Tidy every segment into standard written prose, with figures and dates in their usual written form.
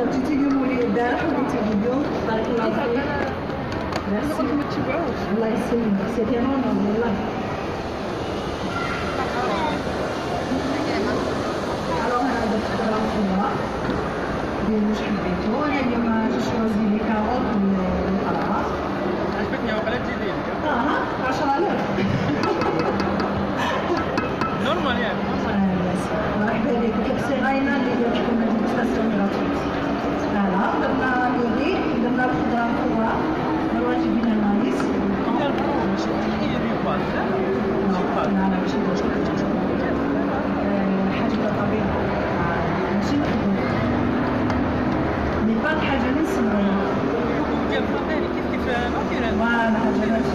جيتي اليوم ولي البارح وليتي اليوم بارك الله فيك. ميرسي الله يسلمك سيدي نورمال والله. Alors on a d'autres endroits. مش حبيتو انا اليوم جي شوازي لي كاروت والقرعه. عجبتني وقلت جديد. 10000 نورمال يعني. مرحبا بك كيف غاينه اللي درت لكم ديغوستاسيون غراتويت. فوالا درنا لودي درنا الخضره مفروعه مروه جبنا المايس. لا ماشي حاجه طبيعيه ماشي مي با حاجه اللي نسمعها ديال الفطير كيف ما كاين فوالا حاجه ماشي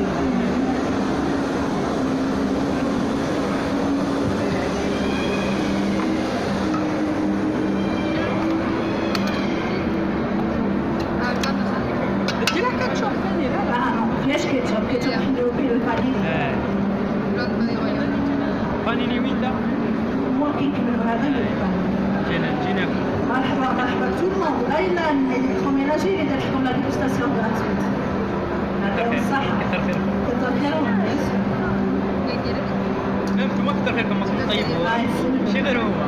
فيهاش كيتشب نديرو به البانيني. بانيني وين دا؟ هو كيكملو هذا جينا مرحبا مرحبا تو الموند. اين الكوميناجي اللي درت لكم لا ديغوستاسيون غراتويت. يعطيهم الصحة. كثر خيركم. كثر خيرهم. انتم كثر خيركم مصروف طيب ماشي غير هو.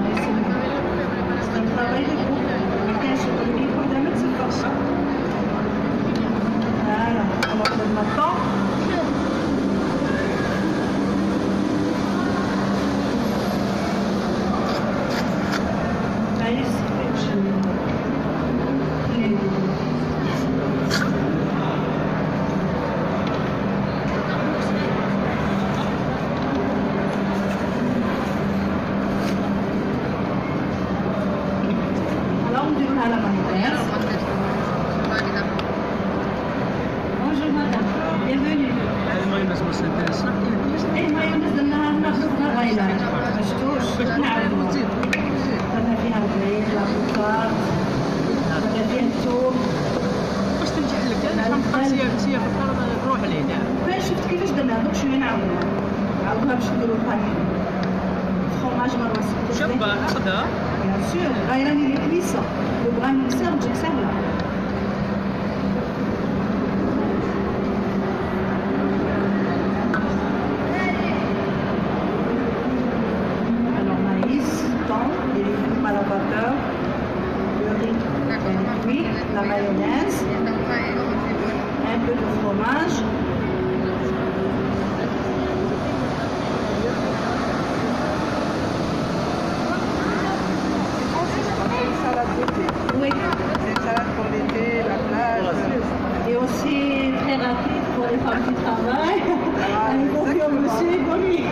ما كاينش اللي يكون دائما تسفر. On va prendre maintenant. Alors on dit à la mayonnaise. Bienvenue. المايونيز واش انتريسون؟ ايه المايونيز درناها ناخذها غايله ما شفتوش نعرفوا درنا فيها البيض الخضار درنا فيها الثوم. واش تنجح لك انا خمسيه في الدار نروح عليه كاع. فين شفت كيفاش درناها دوك شويه نعاودوها باش نديرو البانيني فروماج مروه شابه اخذها بيان سور غايره لي كليسه لو بغا ميكسر تجيك سهله. À la vapeur, le riz est cuit, la mayonnaise, un peu de fromage. Une salade d'été. Oui. Une salade pour l'été, la plage. Et aussi très rapide pour les femmes qui travaillent. Un bon monsieur et pour lui.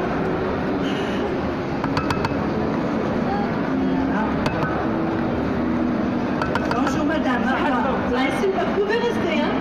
Là, ici, vous pouvez rester, hein?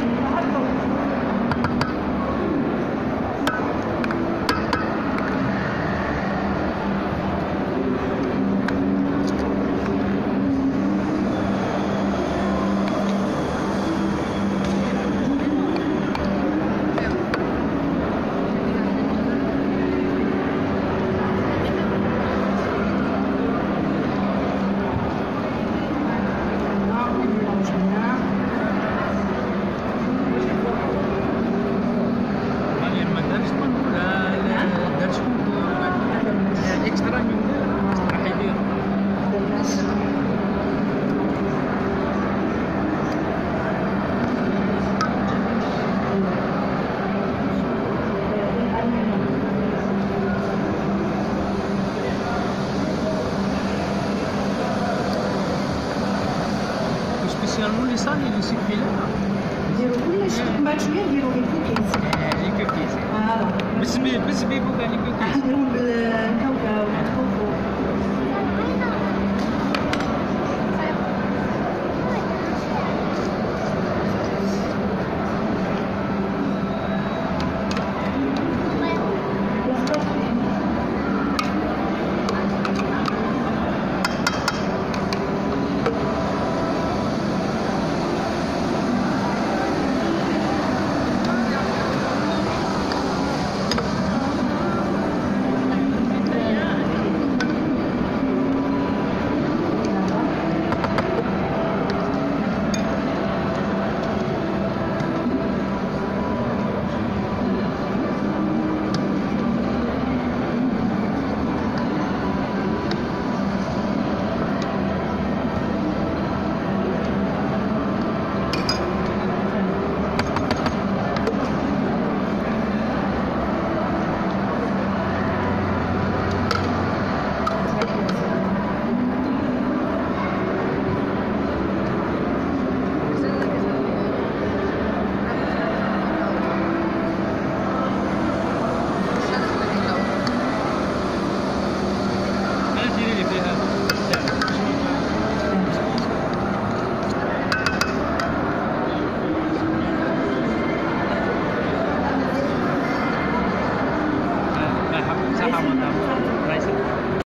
سبيسيالمون لي صالي لي سيكفي لا نديرو كلشي بعد شويه نديرو لي كوكيز. لي كوكيز فوالا بالزبيب وكاع لي كوكيز نديرهم بالكاوكاو.